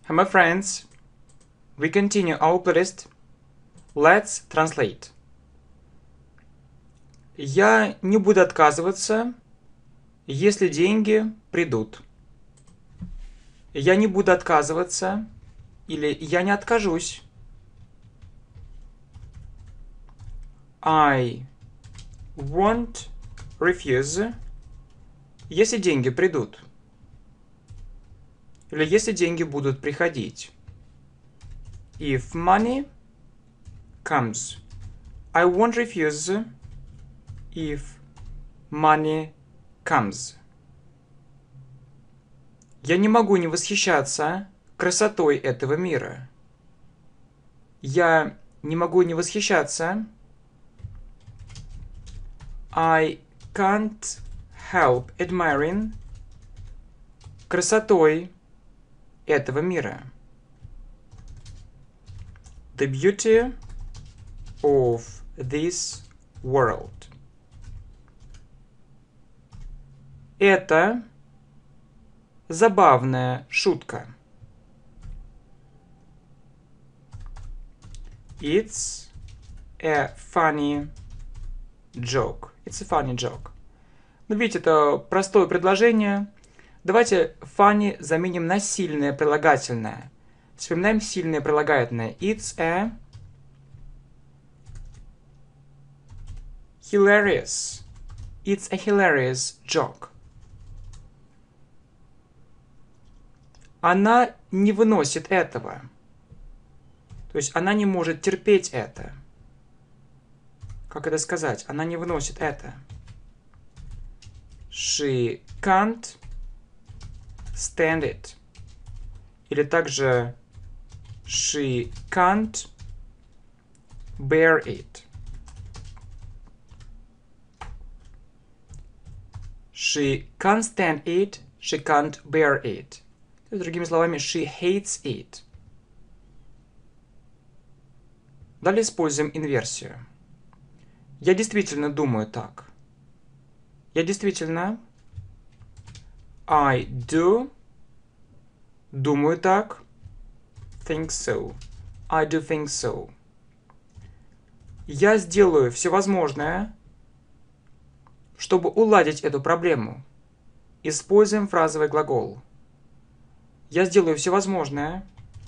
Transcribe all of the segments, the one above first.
Hello friends, we continue our playlist. Let's translate. Я не буду отказываться, если деньги придут. Я не буду отказываться или я не откажусь. I won't refuse, если деньги придут. Или если деньги будут приходить. If money comes. I won't refuse if money comes. Я не могу не восхищаться красотой этого мира. Я не могу не восхищаться. I can't help admiring красотой этого мира. The beauty of this world. Это забавная шутка. It's a funny joke. It's a funny joke. Ну, видите, это простое предложение. Давайте funny заменим на сильное прилагательное. Вспоминаем сильное прилагательное. It's a hilarious. It's a hilarious joke. Она не выносит этого. То есть она не может терпеть это. Как это сказать? Она не выносит это. She can't stand it. Или также she can't bear it. She can't stand it. She can't bear it. Другими словами, she hates it. Далее используем инверсию. Я действительно думаю так. Я действительно. I do. Думаю так. Think so. I do think so. Я сделаю все возможное, чтобы уладить эту проблему. Используем фразовый глагол. Я сделаю все возможное.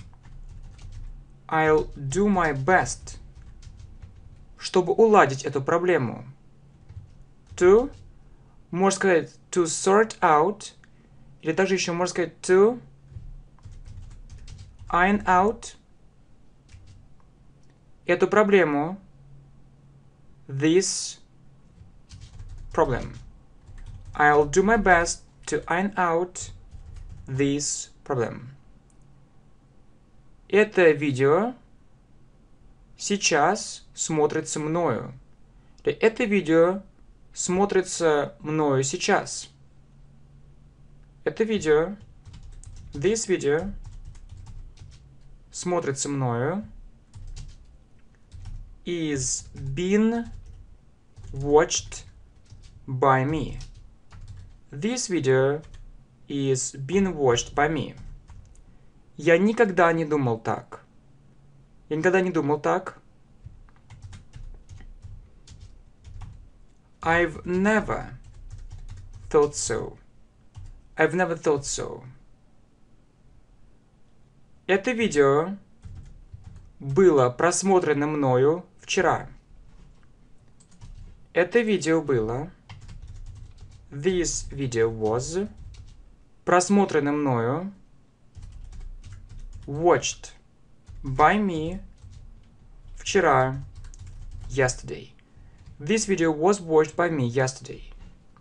I'll do my best. Чтобы уладить эту проблему. To. Можно сказать to sort out. Или также еще можно сказать to iron out. Эту проблему. This problem. I'll do my best to iron out this problem. Это видео сейчас смотрится мною. Это видео смотрится мною сейчас. Это видео, this video, смотрится мною, is being watched by me. This video is being watched by me. Я никогда не думал так. Я никогда не думал так. I've never thought so. I've never thought so. Это видео было просмотрено мною вчера. Это видео было. This video was. Просмотрено мною. Watched by me. Вчера. Yesterday. This video was watched by me yesterday.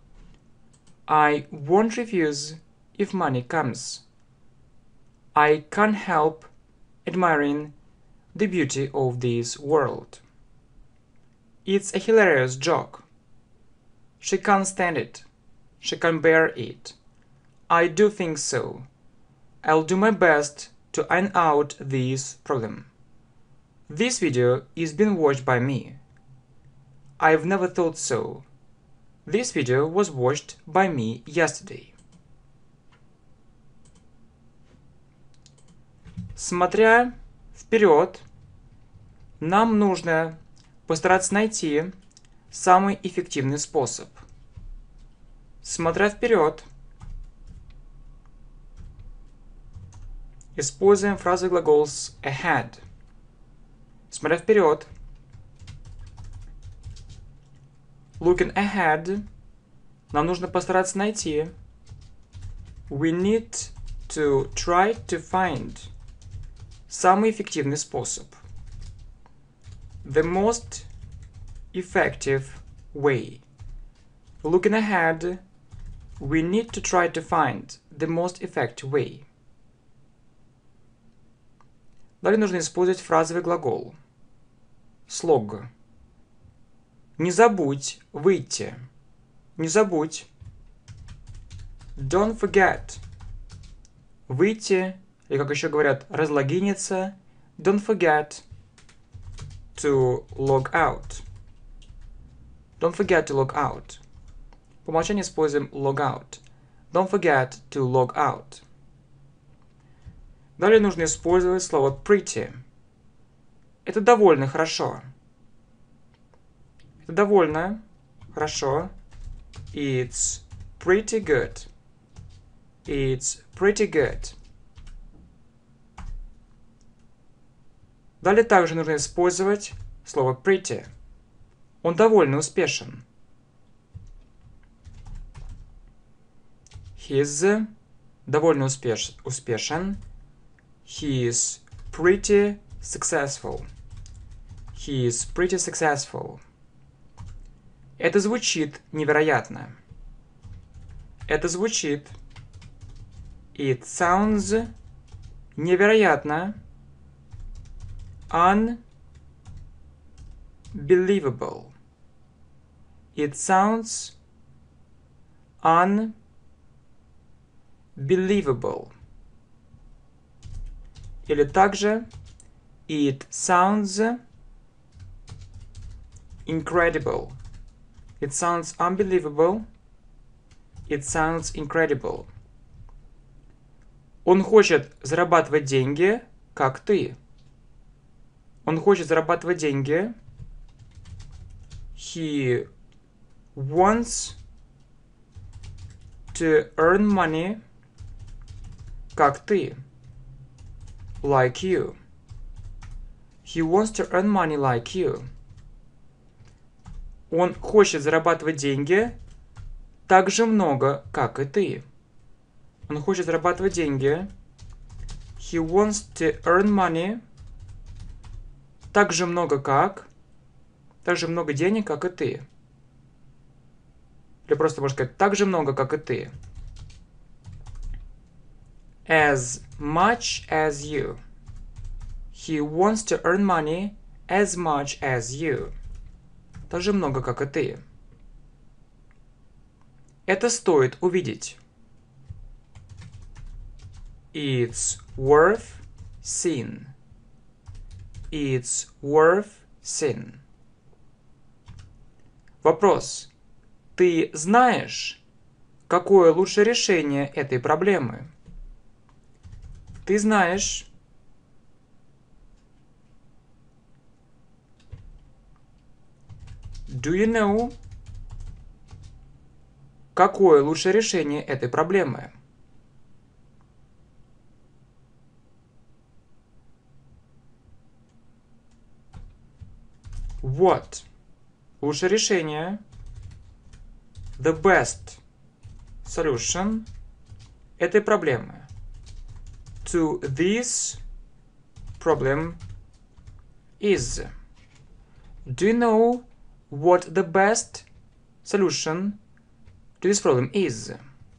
I won't refuse if money comes. I can't help admiring the beauty of this world. It's a hilarious joke. She can't stand it. She can't bear it. I do think so. I'll do my best to iron out this problem. This video is being watched by me. I've never thought so. This video was watched by me yesterday. Смотря вперед, нам нужно постараться найти самый эффективный способ. Смотря вперед, используем фразовый глагол с ahead. Смотря вперед. Looking ahead. Нам нужно постараться найти. We need to try to find. Самый эффективный способ. The most effective way. Looking ahead. We need to try to find the most effective way. Далее нужно использовать фразовый глагол. Слог. Не забудь выйти. Не забудь. Don't forget. Выйти, или как еще говорят, разлогиниться. Don't forget to log out. Don't forget to log out. По умолчанию используем log out. Don't forget to log out. Далее нужно использовать слово pretty. Это довольно хорошо. Это довольно хорошо. It's pretty good. It's pretty good. Далее также нужно использовать слово pretty. Он довольно успешен. He's довольно успешен. He is pretty successful. He is pretty successful. Это звучит невероятно. Это звучит. It sounds невероятно. Unbelievable. It sounds unbelievable. Или также it sounds incredible. It sounds unbelievable. It sounds incredible. Он хочет зарабатывать деньги, как ты. Он хочет зарабатывать деньги. He wants to earn money, как ты. Like you. He wants to earn money like you. Он хочет зарабатывать деньги так же много, как и ты. Он хочет зарабатывать деньги. He wants to earn money так же много, денег, как и ты. Или просто можно сказать, так же много, как и ты. As much as you. He wants to earn money as much as you. Так же много, как и ты. Это стоит увидеть. It's worth seeing. It's worth seeing. Вопрос. Ты знаешь, какое лучшее решение этой проблемы? Ты знаешь. Do you know? Какое лучшее решение этой проблемы? What? Лучшее решение. The best solution этой проблемы. To this problem is. Do you know what the best solution to this problem is?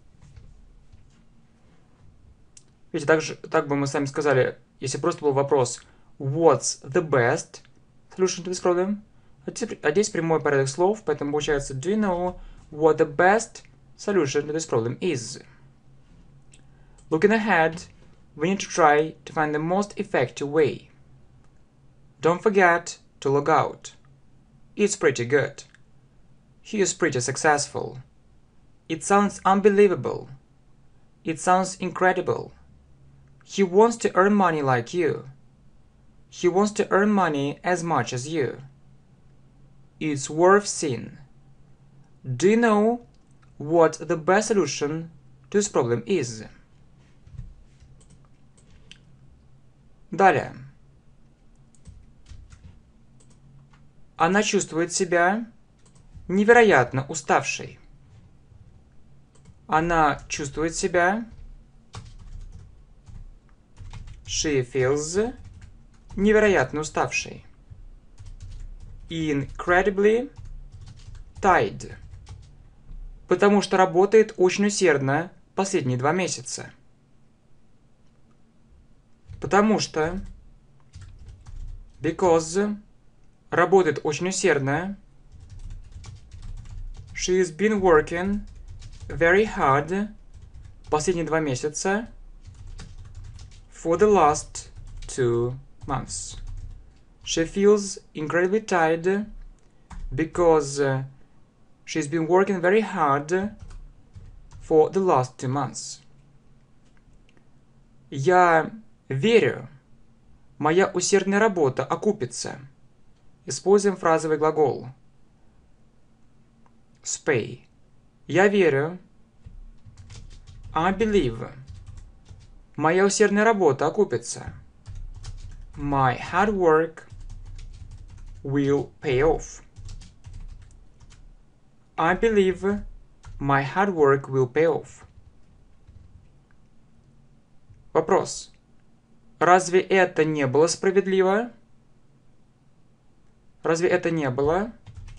Видите, так бы мы сами сказали, если просто был вопрос What's the best solution to this problem? А здесь прямой порядок слов, поэтому получается Do you know what the best solution to this problem is? Looking ahead, we need to try to find the most effective way. Don't forget to log out. It's pretty good. He is pretty successful. It sounds unbelievable. It sounds incredible. He wants to earn money like you. He wants to earn money as much as you. It's worth seeing. Do you know what the best solution to this problem is? Далее. Она чувствует себя невероятно уставшей. Она чувствует себя. She feels невероятно уставшей. Incredibly tired. Потому что работает очень усердно последние 2 месяца. Потому что because работает очень усердно. She's been working very hard последние 2 месяца for the last 2 months. She feels incredibly tired because she's been working very hard for the last 2 months. Я верю, моя усердная работа окупится. Используем фразовый глагол. Spay. Я верю. I believe. Моя усердная работа окупится. My hard work will pay off. I believe my hard work will pay off. Вопрос. Разве это не было справедливо? Разве это не было?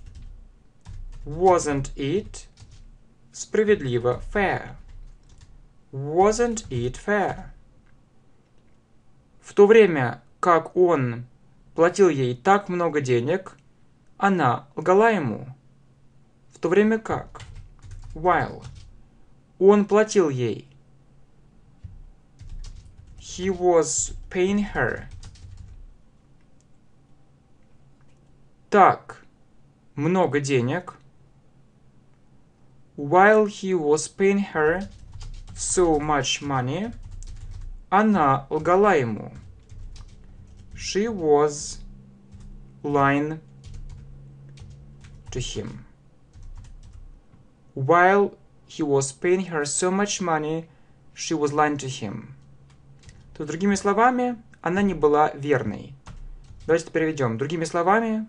Wasn't it справедливо? Fair. Wasn't it fair? В то время, как он платил ей так много денег, она лгала ему. В то время как. While. Он платил ей. He was paying her. Так много денег. While he was paying her so much money, она лгала ему. She was lying to him. While he was paying her so much money, she was lying to him. То, другими словами, она не была верной. Давайте переведем. Другими словами,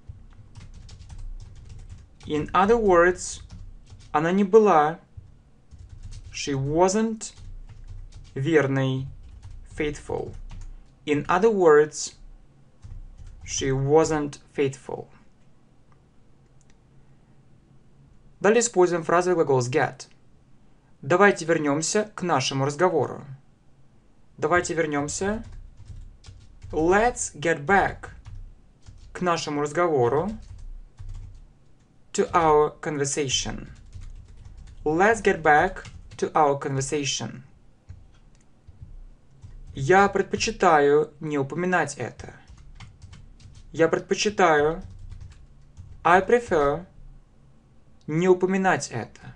in other words, она не была, she wasn't верной, faithful. In other words, she wasn't faithful. Далее используем фразовый глагол get. Давайте вернемся к нашему разговору. Давайте вернемся. Let's get back к нашему разговору. To our conversation. Let's get back to our conversation. Я предпочитаю не упоминать это. Я предпочитаю. I prefer. Не упоминать это.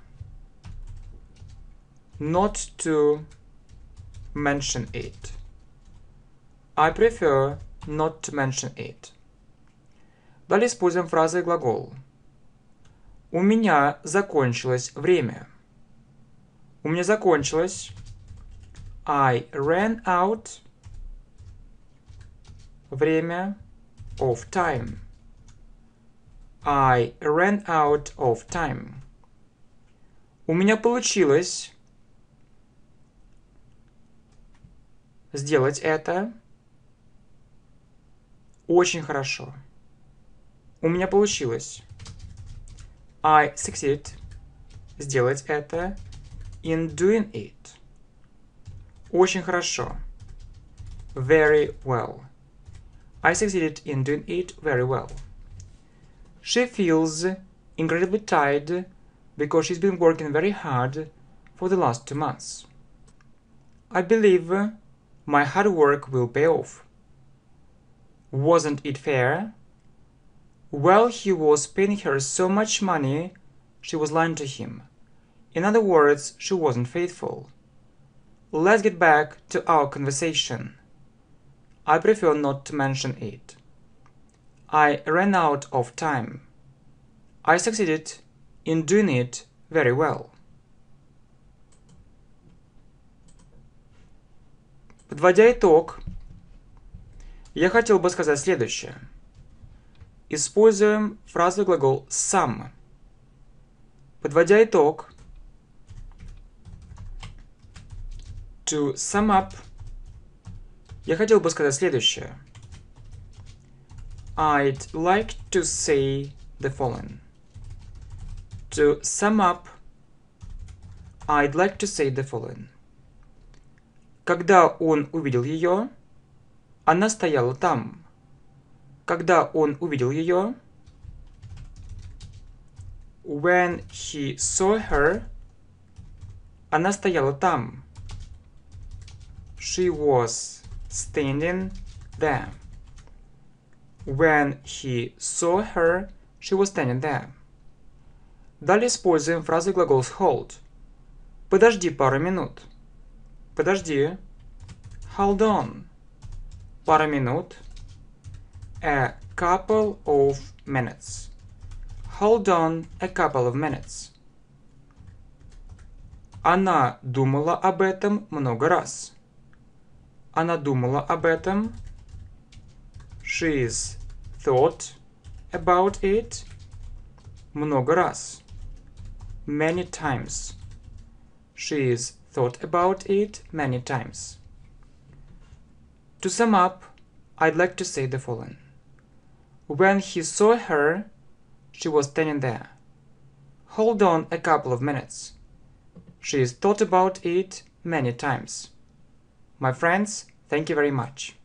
Not to mention it. I prefer not to mention it. Далее используем фразовый глагол. У меня закончилось время. У меня закончилось. I ran out. Время of time. I ran out of time. У меня получилось сделать это очень хорошо. У меня получилось. I succeeded сделать это in doing it. Очень хорошо. Very well. I succeeded in doing it very well. She feels incredibly tired because she's been working very hard for the last 2 months. I believe my hard work will pay off. Wasn't it fair? While he was paying her so much money, she was lying to him. In other words, she wasn't faithful. let's get back to our conversation. I prefer not to mention it. I ran out of time. I succeeded in doing it very well. Подводя итог, я хотел бы сказать следующее. Используем фразовый глагол sum. Подводя итог, to sum up, я хотел бы сказать следующее. I'd like to say the following. To sum up, I'd like to say the following. Когда он увидел ее, она стояла там. Когда он увидел ее, when he saw her, она стояла там. She was standing there. When he saw her, she was standing there. Далее используем фразы глагол hold. Подожди пару минут. Подожди. Hold on. Пара минут. A couple of minutes. Hold on a couple of minutes. Она думала об этом много раз. Она думала об этом. She's thought about it много раз. Many times. She's thought about it many times. To sum up, I'd like to say the following. When he saw her, she was standing there. Hold on a couple of minutes. She's thought about it many times. My friends, thank you very much.